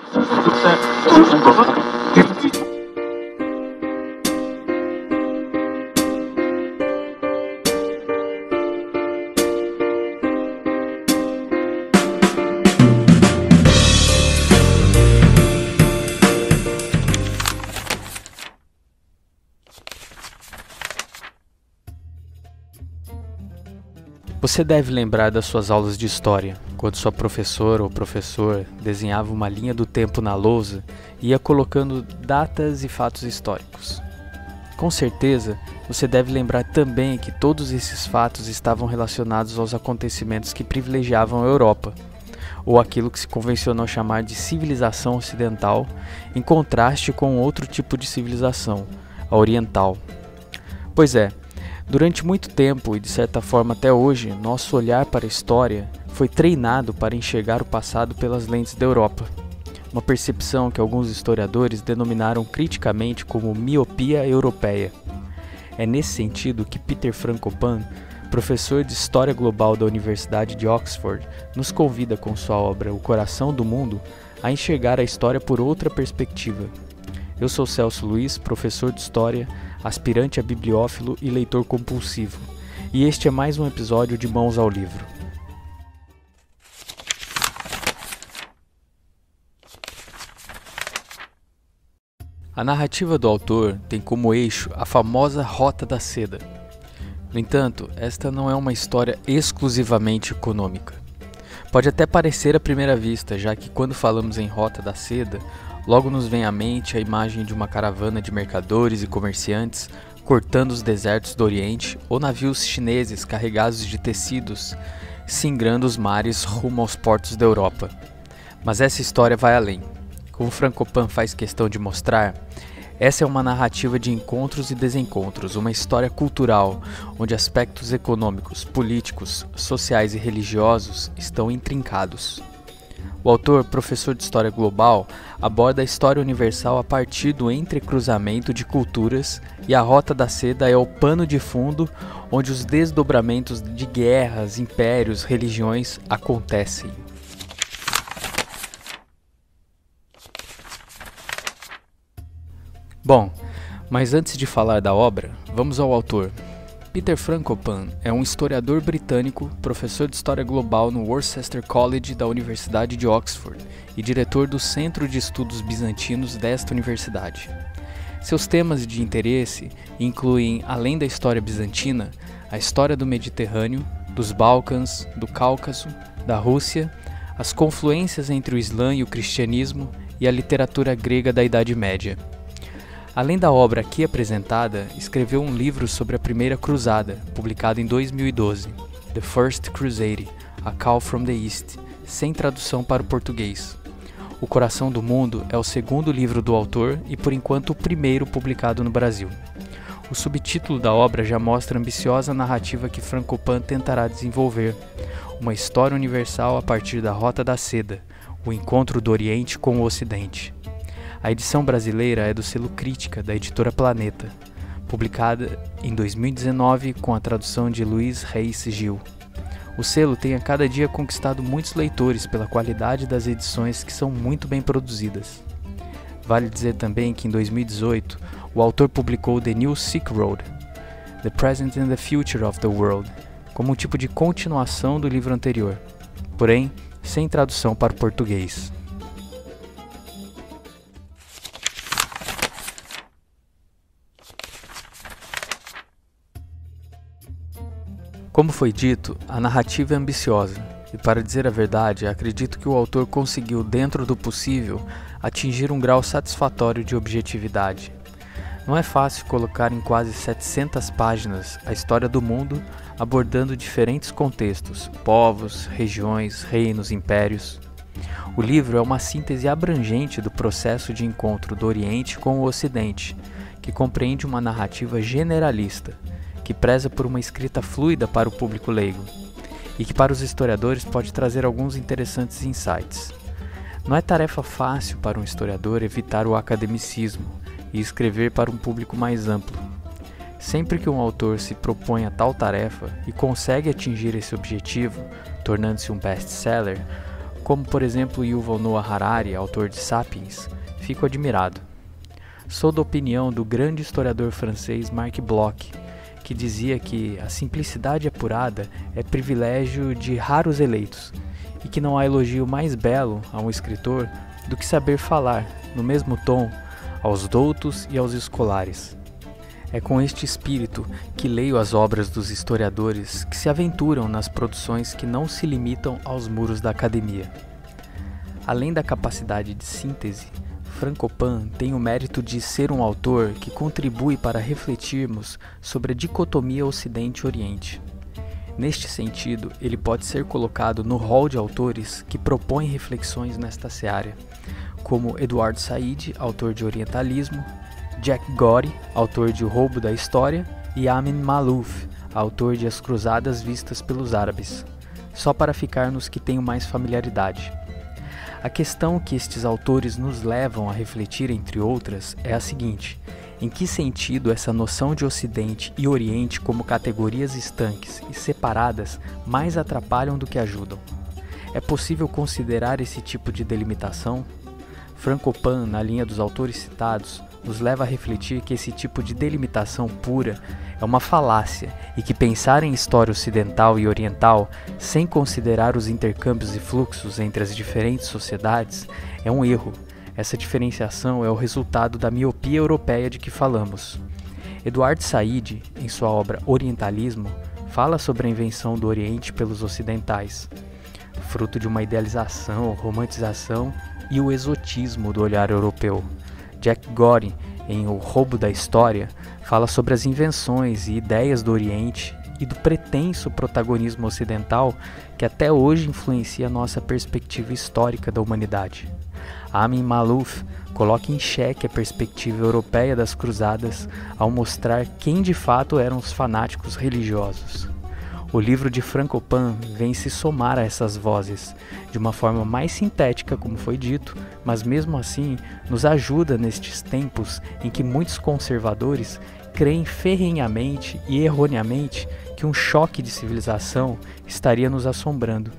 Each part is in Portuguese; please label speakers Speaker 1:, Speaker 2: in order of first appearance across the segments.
Speaker 1: Você deve lembrar das suas aulas de história, quando sua professora ou professor desenhava uma linha do tempo na lousa e ia colocando datas e fatos históricos. Com certeza, você deve lembrar também que todos esses fatos estavam relacionados aos acontecimentos que privilegiavam a Europa, ou aquilo que se convencionou chamar de civilização ocidental, em contraste com outro tipo de civilização, a oriental. Pois é, durante muito tempo e de certa forma até hoje, nosso olhar para a história foi treinado para enxergar o passado pelas lentes da Europa. Uma percepção que alguns historiadores denominaram criticamente como miopia europeia. É nesse sentido que Peter Frankopan, professor de História Global da Universidade de Oxford, nos convida com sua obra O Coração do Mundo a enxergar a história por outra perspectiva. Eu sou Celso Luiz, professor de História, aspirante a bibliófilo e leitor compulsivo, e este é mais um episódio de Mãos ao Livro. A narrativa do autor tem como eixo a famosa Rota da Seda. No entanto, esta não é uma história exclusivamente econômica. Pode até parecer à primeira vista, já que quando falamos em Rota da Seda, logo nos vem à mente a imagem de uma caravana de mercadores e comerciantes cortando os desertos do Oriente ou navios chineses carregados de tecidos singrando os mares rumo aos portos da Europa. Mas essa história vai além. Como Frankopan faz questão de mostrar, essa é uma narrativa de encontros e desencontros, uma história cultural onde aspectos econômicos, políticos, sociais e religiosos estão intrincados. O autor, professor de História Global, aborda a história universal a partir do entrecruzamento de culturas e a Rota da Seda é o pano de fundo onde os desdobramentos de guerras, impérios, religiões acontecem. Bom, mas antes de falar da obra, vamos ao autor. Peter Frankopan é um historiador britânico, professor de História Global no Worcester College da Universidade de Oxford e diretor do Centro de Estudos Bizantinos desta universidade. Seus temas de interesse incluem, além da história bizantina, a história do Mediterrâneo, dos Balcãs, do Cáucaso, da Rússia, as confluências entre o Islã e o cristianismo e a literatura grega da Idade Média. Além da obra aqui apresentada, escreveu um livro sobre a Primeira Cruzada, publicado em 2012, The First Crusade, A Call from the East, sem tradução para o português. O Coração do Mundo é o segundo livro do autor e, por enquanto, o primeiro publicado no Brasil. O subtítulo da obra já mostra a ambiciosa narrativa que Frankopan tentará desenvolver, uma história universal a partir da Rota da Seda, o encontro do Oriente com o Ocidente. A edição brasileira é do selo Crítica, da editora Planeta, publicada em 2019 com a tradução de Luiz Reis Gil. O selo tem a cada dia conquistado muitos leitores pela qualidade das edições que são muito bem produzidas. Vale dizer também que em 2018 o autor publicou The New Silk Road, The Present and the Future of the World, como um tipo de continuação do livro anterior, porém sem tradução para o português. Como foi dito, a narrativa é ambiciosa, e para dizer a verdade, acredito que o autor conseguiu, dentro do possível, atingir um grau satisfatório de objetividade. Não é fácil colocar em quase 700 páginas a história do mundo, abordando diferentes contextos, povos, regiões, reinos, impérios. O livro é uma síntese abrangente do processo de encontro do Oriente com o Ocidente, que compreende uma narrativa generalista, que preza por uma escrita fluida para o público leigo, e que para os historiadores pode trazer alguns interessantes insights. Não é tarefa fácil para um historiador evitar o academicismo e escrever para um público mais amplo. Sempre que um autor se propõe a tal tarefa e consegue atingir esse objetivo, tornando-se um best-seller, como por exemplo Yuval Noah Harari, autor de Sapiens, fico admirado. Sou da opinião do grande historiador francês Marc Bloch, que dizia que a simplicidade apurada é privilégio de raros eleitos, e que não há elogio mais belo a um escritor do que saber falar, no mesmo tom, aos doutos e aos escolares. É com este espírito que leio as obras dos historiadores que se aventuram nas produções que não se limitam aos muros da academia. Além da capacidade de síntese, Frankopan tem o mérito de ser um autor que contribui para refletirmos sobre a dicotomia Ocidente-Oriente. Neste sentido, ele pode ser colocado no rol de autores que propõem reflexões nesta seara, como Edward Said, autor de Orientalismo, Jack Gotti, autor de O Roubo da História, e Amin Maalouf, autor de As Cruzadas Vistas pelos Árabes, só para ficar nos que tenho mais familiaridade. A questão que estes autores nos levam a refletir, entre outras, é a seguinte: em que sentido essa noção de Ocidente e Oriente como categorias estanques e separadas mais atrapalham do que ajudam? É possível considerar esse tipo de delimitação? Frankopan, na linha dos autores citados, nos leva a refletir que esse tipo de delimitação pura é uma falácia e que pensar em história ocidental e oriental sem considerar os intercâmbios e fluxos entre as diferentes sociedades é um erro. Essa diferenciação é o resultado da miopia europeia de que falamos. Edward Said, em sua obra Orientalismo, fala sobre a invenção do Oriente pelos ocidentais, fruto de uma idealização, romantização e o exotismo do olhar europeu. Jack Gotti, em O Roubo da História, fala sobre as invenções e ideias do Oriente e do pretenso protagonismo ocidental que até hoje influencia nossa perspectiva histórica da humanidade. Amin Maalouf coloca em xeque a perspectiva europeia das cruzadas ao mostrar quem de fato eram os fanáticos religiosos. O livro de Frankopan vem se somar a essas vozes, de uma forma mais sintética, como foi dito, mas mesmo assim nos ajuda nestes tempos em que muitos conservadores creem ferrenhamente e erroneamente que um choque de civilização estaria nos assombrando.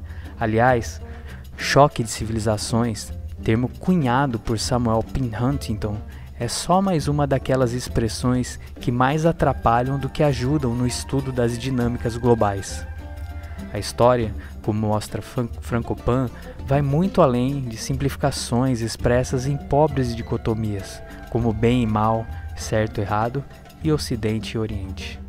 Speaker 1: Aliás, choque de civilizações, termo cunhado por Samuel Pinhuntington, é só mais uma daquelas expressões que mais atrapalham do que ajudam no estudo das dinâmicas globais. A história, como mostra Frankopan, vai muito além de simplificações expressas em pobres dicotomias, como bem e mal, certo e errado, e Ocidente e Oriente.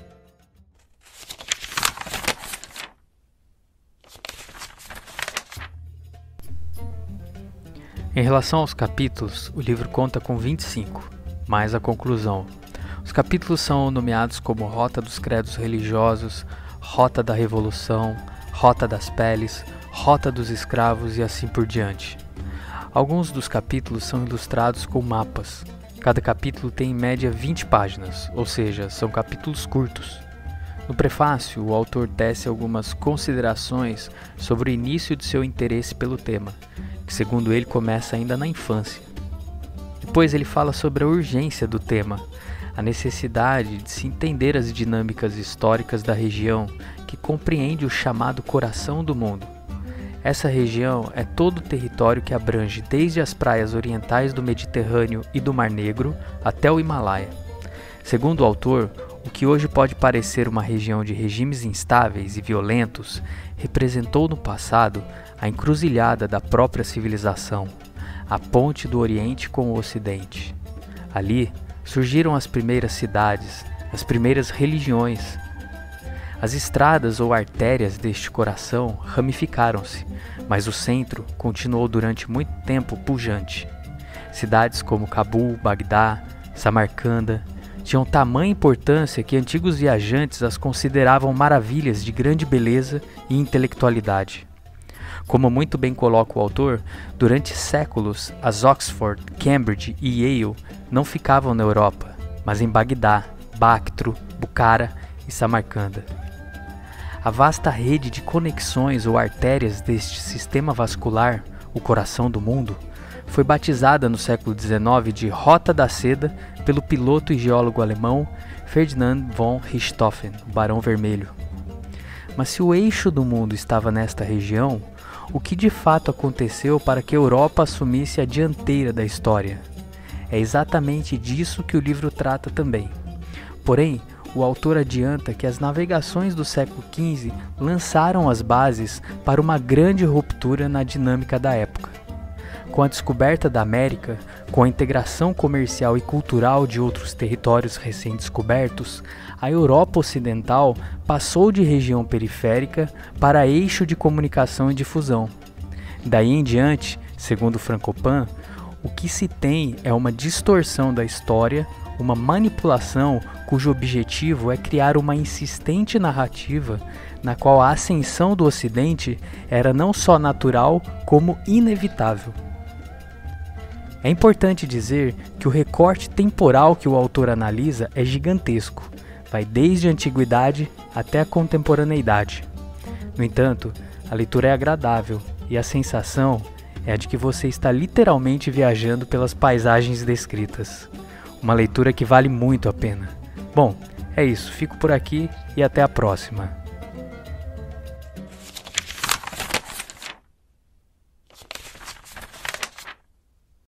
Speaker 1: Em relação aos capítulos, o livro conta com 25, mais a conclusão. Os capítulos são nomeados como Rota dos Credos Religiosos, Rota da Revolução, Rota das Peles, Rota dos Escravos e assim por diante. Alguns dos capítulos são ilustrados com mapas. Cada capítulo tem em média 20 páginas, ou seja, são capítulos curtos. No prefácio, o autor tece algumas considerações sobre o início de seu interesse pelo tema, que segundo ele começa ainda na infância. Depois ele fala sobre a urgência do tema, a necessidade de se entender as dinâmicas históricas da região que compreende o chamado coração do mundo. Essa região é todo o território que abrange desde as praias orientais do Mediterrâneo e do Mar Negro até o Himalaia. Segundo o autor, o que hoje pode parecer uma região de regimes instáveis e violentos representou no passado a encruzilhada da própria civilização, a ponte do Oriente com o Ocidente. Ali surgiram as primeiras cidades, as primeiras religiões. As estradas ou artérias deste coração ramificaram-se, mas o centro continuou durante muito tempo pujante. Cidades como Cabul, Bagdá, Samarcanda tinham tamanha importância que antigos viajantes as consideravam maravilhas de grande beleza e intelectualidade. Como muito bem coloca o autor, durante séculos as Oxford, Cambridge e Yale não ficavam na Europa, mas em Bagdá, Bactro, Bukhara e Samarcanda. A vasta rede de conexões ou artérias deste sistema vascular, o coração do mundo, foi batizada no século XIX de Rota da Seda pelo piloto e geólogo alemão Ferdinand von Richthofen, o Barão Vermelho. Mas se o eixo do mundo estava nesta região, o que de fato aconteceu para que a Europa assumisse a dianteira da história. É exatamente disso que o livro trata também. Porém, o autor adianta que as navegações do século XV lançaram as bases para uma grande ruptura na dinâmica da época. Com a descoberta da América, com a integração comercial e cultural de outros territórios recém-descobertos, a Europa Ocidental passou de região periférica para eixo de comunicação e difusão. Daí em diante, segundo Frankopan, o que se tem é uma distorção da história, uma manipulação cujo objetivo é criar uma insistente narrativa na qual a ascensão do Ocidente era não só natural, como inevitável. É importante dizer que o recorte temporal que o autor analisa é gigantesco, vai desde a antiguidade até a contemporaneidade. No entanto, a leitura é agradável e a sensação é a de que você está literalmente viajando pelas paisagens descritas. Uma leitura que vale muito a pena. Bom, é isso, fico por aqui e até a próxima.